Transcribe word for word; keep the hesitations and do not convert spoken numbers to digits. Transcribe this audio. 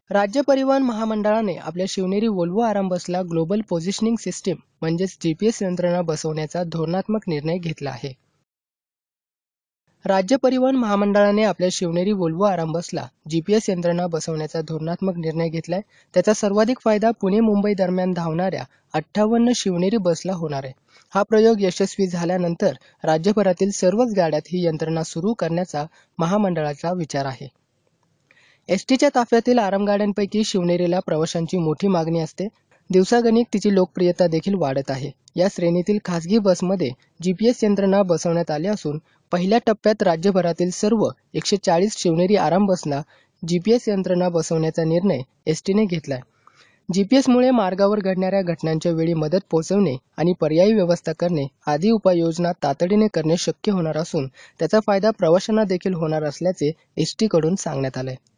राज्य परिवहन महामंडळाने आपल्या शिवनेरी वोल्वो आराम बसला ग्लोबल पोझिशनिंग सिस्टीम म्हणजेच जीपीएस यंत्रणा बसवण्याचा धोरणात्मक निर्णय घेतला आहे. राज्य परिवहन महामंडळाने आपल्या शिवनेरी वोल्वो आराम बसला जीपीएस यंत्रणा बसवण्याचा धोरणात्मक निर्णय घेतलाय. त्याचा सर्वाधिक फायदा पुणे मुंबई दरम्यान धावणाऱ्या अठ्ठावन्न शिवनेरी बसला होणार आहे. हा प्रयोग यशस्वी झाल्यानंतर राज्यभरातील सर्वच गाड्यात ही यंत्रणा सुरू करण्याचा महामंडळाचा विचार आहे. एसटीच्या ताफ्यातील आरामगाड्यांपैकी शिवनेरीला प्रवाशांची मोठी मागणी असते. दिवसागणिक तिची लोकप्रियता देखील वाढत आहे. या श्रेणीतील खासगी बसमध्ये जीपीएस यंत्रणा बसवण्यात आली असून पहिल्या टप्प्यात राज्यभरातील सर्व एकशे चाळीस शिवनेरी आराम बसला जीपीएस यंत्रणा बसवण्याचा निर्णय एसटीने घेतलाय. जीपीएसमुळे मार्गावर घडणाऱ्या घटनांच्या वेळी मदत पोहोचवणे आणि पर्यायी व्यवस्था करणे आदी उपाययोजना तातडीने करणे शक्य होणार असून त्याचा फायदा प्रवाशांना देखील होणार असल्याचे एसटीकडून सांगण्यात आलंय.